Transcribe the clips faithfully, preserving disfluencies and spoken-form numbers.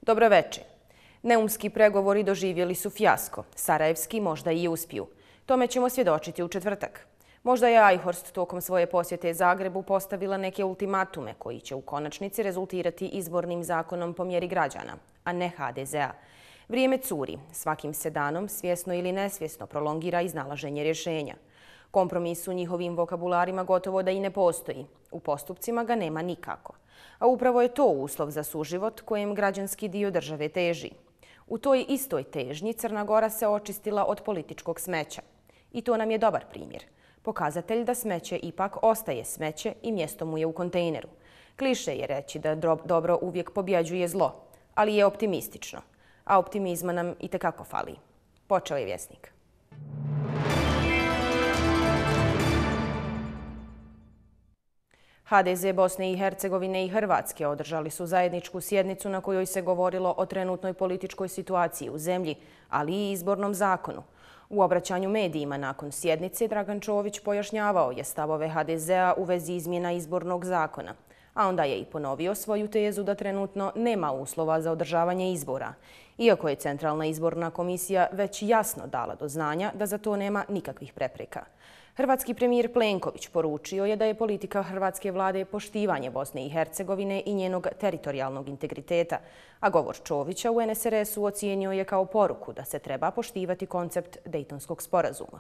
Dobroveče. Neumski pregovori doživjeli su fijasko. Sarajevski možda i uspiju. Tome ćemo svjedočiti u četvrtak. Možda je Eichhorst tokom svoje posjete Zagrebu postavila neke ultimatume koji će u konačnici rezultirati izbornim zakonom po mjeri građana, a ne ha de ze a. Vrijeme curi. Svakim se danom, svjesno ili nesvjesno, prolongira iznalaženje rješenja. Kompromis u njihovim vokabularima gotovo da i ne postoji. U postupcima ga nema nikako. A upravo je to uslov za suživot kojem građanski dio države teži. U toj istoj težnji Crna Gora se očistila od političkog smeća. I to nam je dobar primjer. Pokazatelj da smeće ipak ostaje smeće i mjesto mu je u kontejneru. Kliše je reći da dobro uvijek pobjeđuje zlo, ali je optimistično. A optimizma nam itekako fali. Počeo je Vjesnik. ha de ze Bosne i Hercegovine i Hrvatske održali su zajedničku sjednicu na kojoj se govorilo o trenutnoj političkoj situaciji u zemlji, ali i izbornom zakonu. U obraćanju medijima nakon sjednice Dragan Čović pojašnjavao je stavove ha de ze a u vezi izmjena izbornog zakona, a onda je i ponovio svoju tezu da trenutno nema uslova za održavanje izbora, iako je Centralna izborna komisija već jasno dala do znanja da za to nema nikakvih prepreka. Hrvatski premijer Plenković poručio je da je politika hrvatske vlade poštivanje Bosne i Hercegovine i njenog teritorijalnog integriteta, a govor Čovića u en es er es u ocijenio je kao poruku da se treba poštivati koncept Dejtonskog sporazuma.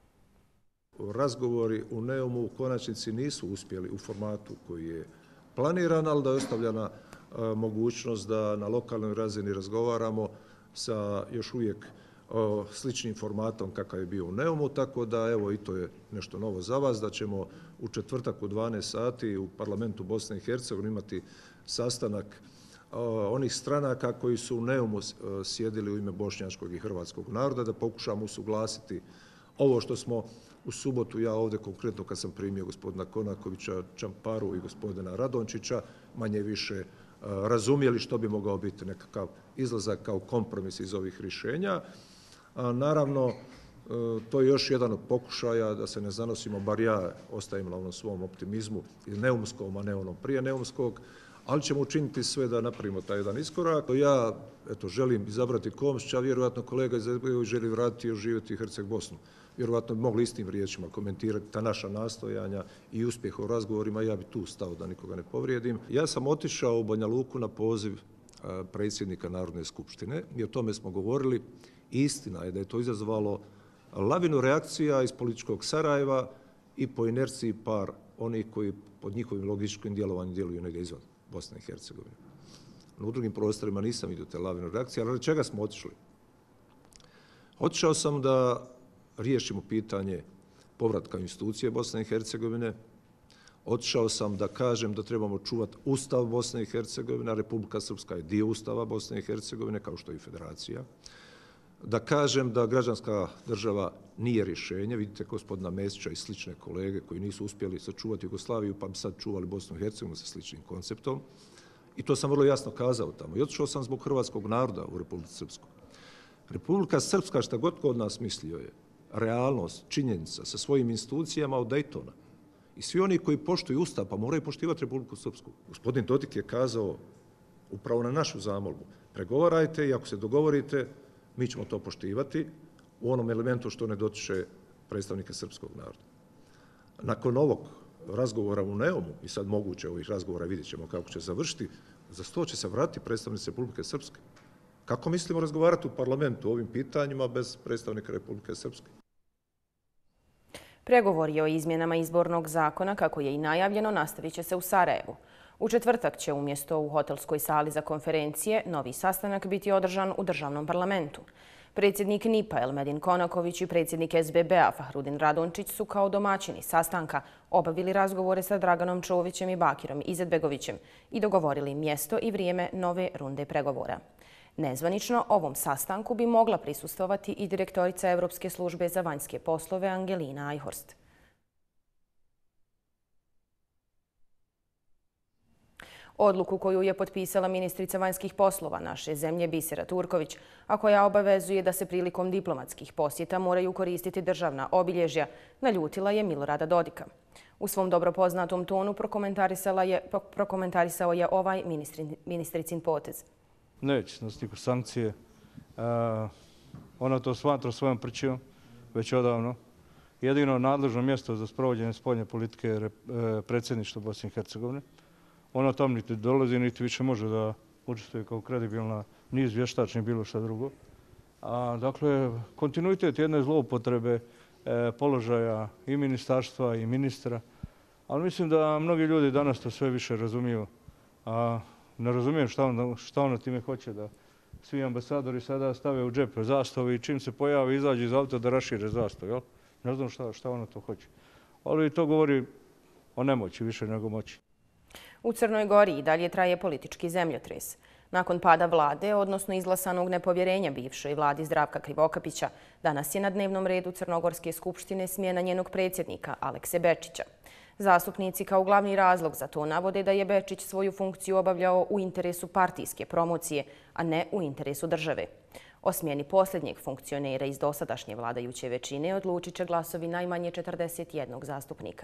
Razgovori u Neumu u konačnici nisu uspjeli u formatu koji je planiran, ali da je ostavljena mogućnost da na lokalnoj razini razgovaramo sa još uvijek sličnim formatom kakav je bio u Neumu, tako da evo i to je nešto novo za vas, da ćemo u četvrtak u dvanaest sati u parlamentu Bosne i Hercegovine imati sastanak onih stranaka koji su u Neumu sjedili u ime bošnjačkog i hrvatskog naroda, da pokušamo usuglasiti ovo što smo u subotu, ja ovdje konkretno kad sam primio gospodina Konakovića, Čamparu i gospodina Radončića, manje više razumjeli što bi mogao biti nekakav izlazak kao kompromis iz ovih rješenja. A naravno, to je još jedan od pokušaja da se ne zanosimo, bar ja ostajem na onom svom optimizmu i neumskom, a ne onom prije neumskog, ali ćemo učiniti sve da napravimo taj jedan iskorak. Ja eto, želim izabrati Komšića, a vjerojatno kolega iz es de be želi vratiti i oživjeti Herceg Bosnu. Vjerojatno bi mogli istim riječima komentirati ta naša nastojanja i uspjeh u razgovorima. Ja bi tu stao da nikoga ne povrijedim. Ja sam otišao u Banja Luku na poziv predsjednika Narodne skupštine i o tome smo govorili. Istina je da je to izazvalo lavinu reakcija iz političkog Sarajeva i po inerciji par onih koji pod njihovim logičkim djelovanjem djeluju negdje izvan Bosne i Hercegovine. U drugim prostorima nisam vidio te lavinu reakcije, ali od čega smo otišli? Otišao sam da riješimo pitanje povratka institucije Bosne i Hercegovine. Otišao sam da kažem da trebamo čuvati Ustav Bosne i Hercegovine, a Republika Srpska je dio Ustava Bosne i Hercegovine, kao što je i Federacija. Da kažem da građanska država nije rješenje. Vidite gospodina Mesića i slične kolege koji nisu uspjeli sačuvati Jugoslaviju, pa bi sad čuvali Bosnu i Hercegovinu sa sličnim konceptom. I to sam vrlo jasno kazao tamo. I otišao sam zbog hrvatskog naroda u Republici Srpskoj. Republika Srpska, šta god ko od nas mislio, je realnost, činjenica sa svojim institucijama od Dejtona. I svi oni koji poštuju Ustav, pa moraju poštivati Republiku Srpsku. Gospodin Dodik je kazao upravo na našu zamolbu, pregovarajte i ako se dogovorite, mi ćemo to poštivati u onom elementu što ne dotiče predstavnika srpskog naroda. Nakon ovog razgovora u Neumu, i sad moguće ovih razgovora, vidjet ćemo kako će završiti, za sto će se vratiti predstavnici Republike Srpske. Kako mislimo razgovarati u parlamentu o ovim pitanjima bez predstavnika Republike Srpske? Pregovori o izmjenama izbornog zakona, kako je i najavljeno, nastavit će se u Sarajevu. U četvrtak će umjesto u hotelskoj sali za konferencije novi sastanak biti održan u državnom parlamentu. Predsjednik en i pe a Elmedin Konaković i predsjednik es be be a Fahrudin Radončić su kao domaćini sastanka obavili razgovore sa Draganom Čovićem i Bakirom Izetbegovićem i dogovorili mjesto i vrijeme nove runde pregovora. Nezvanično ovom sastanku bi mogla prisustvovati i direktorica Europske službe za vanjske poslove Angelina Eichhorst. Odluku koju je potpisala ministrica vanjskih poslova naše zemlje Bisera Turković, a koja obavezuje da se prilikom diplomatskih posjeta moraju koristiti državna obilježja, naljutila je Milorada Dodika. U svom dobro poznatom tonu prokomentarisao je ovaj ministricin potez. neće snositi niko sankcije. Ona to smatra svojom prćijom već odavno. Jedino nadležno mjesto za sprovođenje spoljne politike je predsjedništvo Bosne i Hercegovine. Ona tam niti dolazi, niti više može da učestvuje kao kredibilna, ni izvještač, ni bilo šta drugo. A, dakle, kontinuitet jedne zloupotrebe e, položaja i ministarstva i ministra, ali mislim da mnogi ljudi danas to sve više razumiju. A ne razumijem šta on, šta on time hoće, da svi ambasadori sada stave u džep zastavu i čim se pojavi izađe iz auta da rašire zastavu. Jel? Ne znam šta, šta ono to hoće. Ali to govori o nemoći više nego moći. U Crnoj Gori i dalje traje politički zemljotres. Nakon pada vlade, odnosno izglasanog nepovjerenja bivšoj vladi Zdravka Krivokapića, danas je na dnevnom redu Crnogorske skupštine smjena njenog predsjednika Alekse Bečića. Zastupnici kao glavni razlog za to navode da je Bečić svoju funkciju obavljao u interesu partijske promocije, a ne u interesu države. O smjeni posljednjeg funkcionera iz dosadašnje vladajuće većine odlučit će glasovi najmanje četrdeset jednog zastupnika.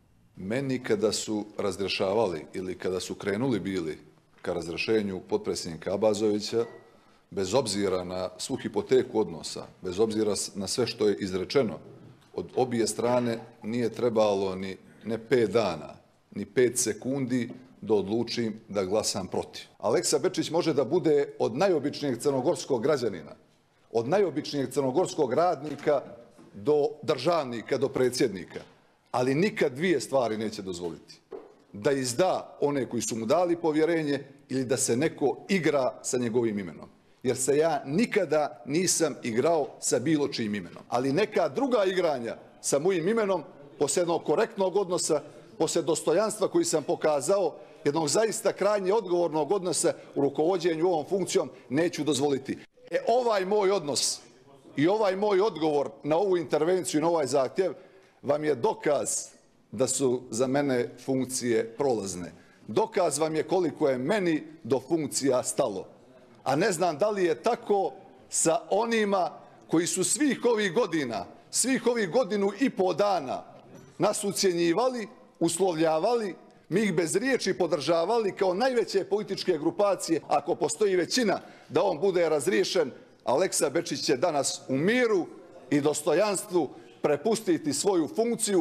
Meni kada su razrješavali ili kada su krenuli bili ka razrješenju potpredsjednika Abazovića, bez obzira na svu hipoteku odnosa, bez obzira na sve što je izrečeno, od obje strane nije trebalo ni ne pet dana, ni pet sekundi da odlučim da glasam protiv. Aleksa Bečić može da bude od najobičnijeg crnogorskog građanina, od najobičnijeg crnogorskog radnika do državnika, do predsjednika, ali nikad dvije stvari neće dozvoliti. Da izda one koji su mu dali povjerenje ili da se neko igra sa njegovim imenom. Jer se ja nikada nisam igrao sa bilo čijim imenom. Ali neka druga igranja sa mojim imenom, poslije jednog korektnog odnosa, poslije dostojanstva koji sam pokazao, jednog zaista krajnje odgovornog odnosa u rukovođenju ovom funkcijom, neću dozvoliti. E, ovaj moj odnos i ovaj moj odgovor na ovu intervenciju i na ovaj zahtjev vam je dokaz da su za mene funkcije prolazne. Dokaz vam je koliko je meni do funkcija stalo. A ne znam da li je tako sa onima koji su svih ovih godina, svih ovih godinu i po dana nas ucjenjivali, uslovljavali, mi ih bez riječi podržavali kao najveće političke grupacije. Ako postoji većina da on bude razriješen, Aleksa Bečić će danas u miru i dostojanstvu prepustiti svoju funkciju.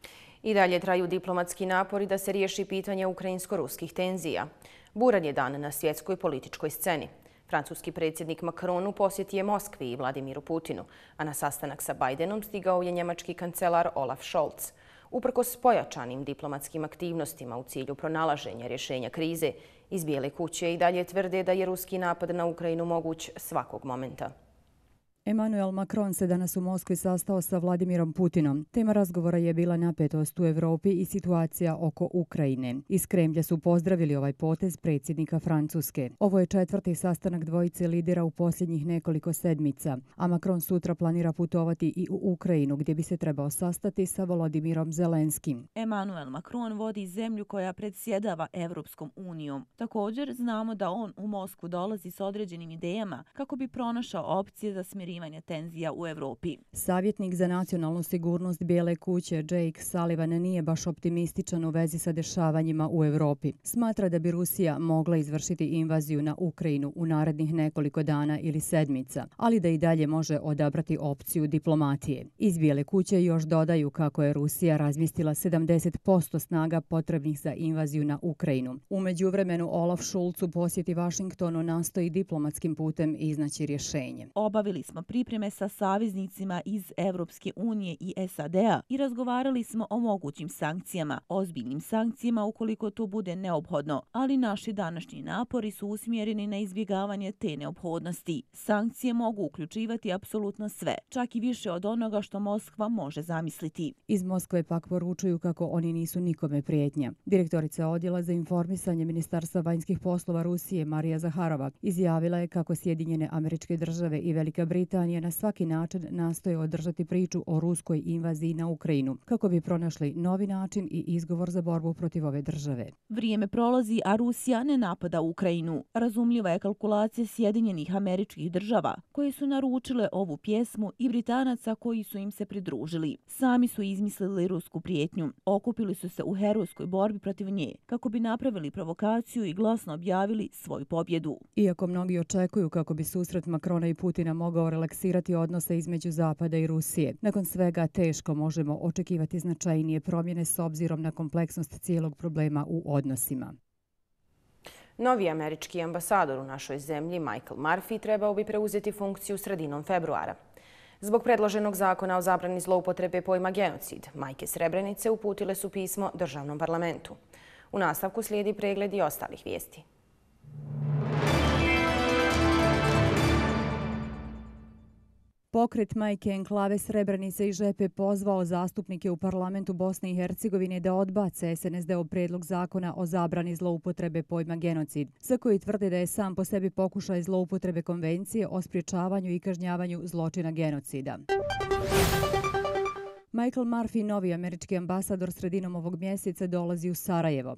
I dalje traju diplomatski napori da se riješi pitanje ukrajinsko-ruskih tenzija. Buran je dan na svjetskoj političkoj sceni. Francuski predsjednik Macron u posjeti je Moskvi i Vladimiru Putinu, a na sastanak sa Bajdenom stigao je njemački kancelar Olaf Scholz. Uprkos pojačanim diplomatskim aktivnostima u cilju pronalaženja rješenja krize, iz Bijele kuće i dalje tvrde da je ruski napad na Ukrajinu moguć svakog momenta. Emmanuel Macron se danas u Moskvi sastao sa Vladimirom Putinom. Tema razgovora je bila napetost u Evropi i situacija oko Ukrajine. Iz Kremlja su pozdravili ovaj potez predsjednika Francuske. Ovo je četvrti sastanak dvojice lidera u posljednjih nekoliko sedmica, a Macron sutra planira putovati i u Ukrajinu gdje bi se trebao sastati sa Volodimirom Zelenskim. Emmanuel Macron vodi zemlju koja predsjedava Evropskom unijom. Također znamo da on u Moskvu dolazi s određenim idejama kako bi pronašao opcije za smirivanje tenzija u Evropi. Savjetnik za nacionalnu sigurnost Bijele kuće Jake Sullivan nije baš optimističan u vezi sa dešavanjima u Evropi. Smatra da bi Rusija mogla izvršiti invaziju na Ukrajinu u narednih nekoliko dana ili sedmica, ali da i dalje može odabrati opciju diplomatije. Iz Bijele kuće još dodaju kako je Rusija razmjestila sedamdeset posto snaga potrebnih za invaziju na Ukrajinu. U međuvremenu Olaf Scholz u posjeti Vašingtonu nastoji diplomatskim putem iznaći rješenje. Obavili smo pripreme sa saveznicima iz Evropske unije i S A D-a i razgovarali smo o mogućim sankcijama, ozbiljnim sankcijama ukoliko to bude neophodno, ali naši današnji napori su usmjereni na izbjegavanje te neophodnosti. Sankcije mogu uključivati apsolutno sve, čak i više od onoga što Moskva može zamisliti. Iz Moskve pak poručuju kako oni nisu nikome prijetnja. Direktorica odjela za informisanje Ministarstva vanjskih poslova Rusije Marija Zaharova izjavila je kako Sjedinjene Američke Države i Velika Britanija Britanija na svaki način nastoje održati priču o ruskoj invaziji na Ukrajinu, kako bi pronašli novi način i izgovor za borbu protiv ove države. Vrijeme prolazi, a Rusija ne napada Ukrajinu. Razumljiva je kalkulacija Sjedinjenih Američkih Država, koje su naručile ovu pjesmu, i Britanaca koji su im se pridružili. Sami su izmislili rusku prijetnju. Okupili su se u herojskoj borbi protiv nje, kako bi napravili provokaciju i glasno objavili svoju pobjedu. Iako mnogi očekuju kako bi susret Makrona i Putina mogao relaksirati odnose između Zapada i Rusije, nakon svega teško možemo očekivati značajnije promjene s obzirom na kompleksnost cijelog problema u odnosima. Novi američki ambasador u našoj zemlji, Michael Murphy, trebao bi preuzeti funkciju sredinom februara. Zbog predloženog zakona o zabrani zloupotrebe pojma genocid, majke Srebrenice uputile su pismo državnom parlamentu. U nastavku slijedi pregled i ostalih vijesti. Pokret Majke Enklave Srebrenice i Žepe pozvao zastupnike u parlamentu Bosne i Hercegovine da odbace es en es de-ov predlog zakona o zabrani zloupotrebe pojma genocid, za koji tvrde da je sam po sebi pokušaj zloupotrebe konvencije o sprječavanju i kažnjavanju zločina genocida. Michael Murphy, novi američki ambasador, sredinom ovog mjeseca dolazi u Sarajevo.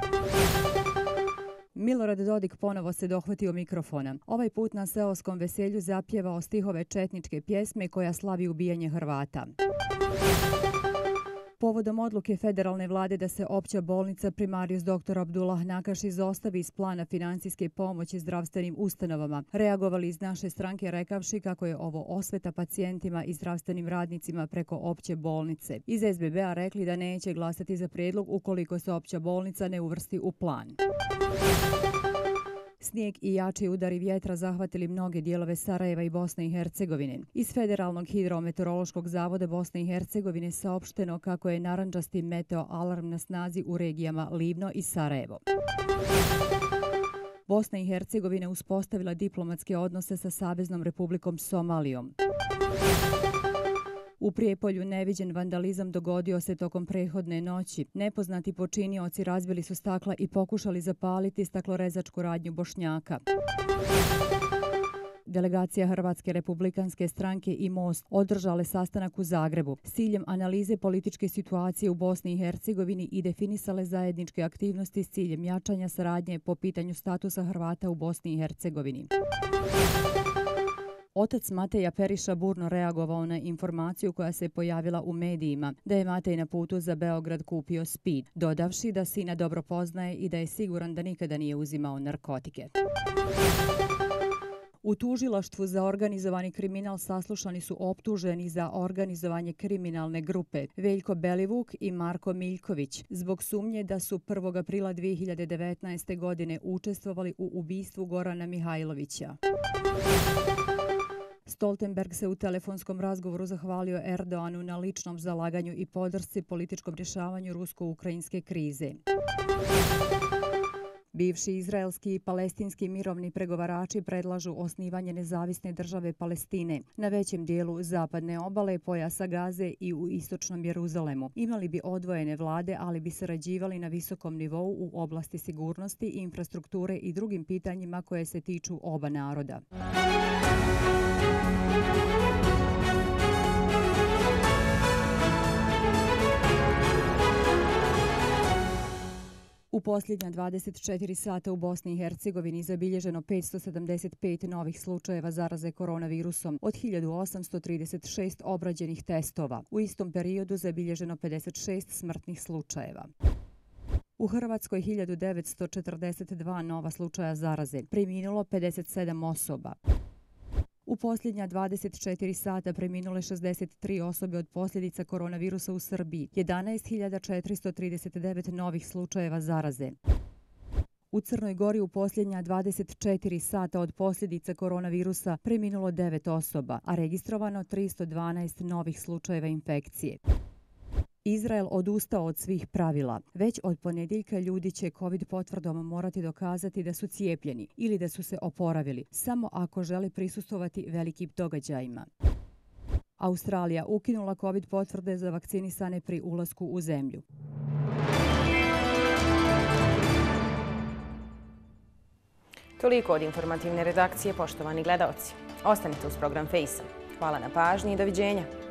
Milorad Dodik ponovo se dohvatio mikrofona. Ovaj put na seoskom veselju zapjevao stihove četničke pjesme koja slavi ubijanje Hrvata. Povodom odluke federalne vlade da se opća bolnica Primarius doktor Abdullah Nakaš izostavi iz plana financijske pomoći zdravstvenim ustanovama, reagovali iz naše stranke rekavši kako je ovo osveta pacijentima i zdravstvenim radnicima preko opće bolnice. Iz es be be-a rekli da neće glasati za prijedlog ukoliko se opća bolnica ne uvrsti u plan. Snijeg i jači udari vjetra zahvatili mnoge dijelove Sarajeva i Bosne i Hercegovine. Iz Federalnog hidrometeorološkog zavoda Bosne i Hercegovine saopšteno kako je narandžasti meteo alarm na snazi u regijama Livno i Sarajevo. Bosna i Hercegovina uspostavila diplomatske odnose sa Saveznom Republikom Somalijom. U Prijepolju neviđen vandalizam dogodio se tokom prethodne noći. Nepoznati počinioci razbili su stakla i pokušali zapaliti staklorezačku radnju Bošnjaka. Delegacija Hrvatske republikanske stranke i Most održale sastanak u Zagrebu s ciljem analize političke situacije u Bosni i Hercegovini i definisale zajedničke aktivnosti s ciljem jačanja saradnje po pitanju statusa Hrvata u Bosni i Hercegovini. Otac Mateja Periša burno reagovao na informaciju koja se pojavila u medijima da je Matej na putu za Beograd kupio speed, dodavši da sina dobro poznaje i da je siguran da nikada nije uzimao narkotike. U tužilaštvu za organizovani kriminal saslušani su optuženi za organizovanje kriminalne grupe Veljko Belivuk i Marko Miljković zbog sumnje da su prvog aprila dvije hiljade devetnaeste. godine učestvovali u ubistvu Gorana Mihajlovića. Stoltenberg se u telefonskom razgovoru zahvalio Erdoanu na ličnom zalaganju i podršci političkom rješavanju rusko-ukrajinske krize. Bivši izraelski i palestinski mirovni pregovarači predlažu osnivanje nezavisne države Palestine na većem dijelu zapadne obale, pojasa Gaze i u istočnom Jeruzalemu. Imali bi odvojene vlade, ali bi sarađivali na visokom nivou u oblasti sigurnosti, infrastrukture i drugim pitanjima koje se tiču oba naroda. U posljednja dvadeset četiri sata u Bosni i Hercegovini zabilježeno petsto sedamdeset pet novih slučajeva zaraze koronavirusom od hiljadu osamsto trideset šest obrađenih testova. U istom periodu zabilježeno pedeset šest smrtnih slučajeva. U Hrvatskoj hiljadu devetsto četrdeset dva nova slučaja zaraze, preminulo pedeset sedam osoba. U posljednja dvadeset četiri sata preminule šezdeset tri osobe od posljedica koronavirusa u Srbiji, jedanaest hiljada četiristo trideset devet novih slučajeva zaraze. U Crnoj Gori u posljednja dvadeset četiri sata od posljedica koronavirusa preminulo devet osoba, a registrovano tristo dvanaest novih slučajeva infekcije. Izrael odustao od svih pravila. Već od ponedjeljka ljudi će COVID potvrdom morati dokazati da su cijepljeni ili da su se oporavili, samo ako žele prisustvovati velikim događajima. Australija ukinula COVID potvrde za vakcinisane pri ulasku u zemlju. Toliko od informativne redakcije, poštovani gledaoci. Ostanite uz program Fejsa. Hvala na pažnji i doviđenja.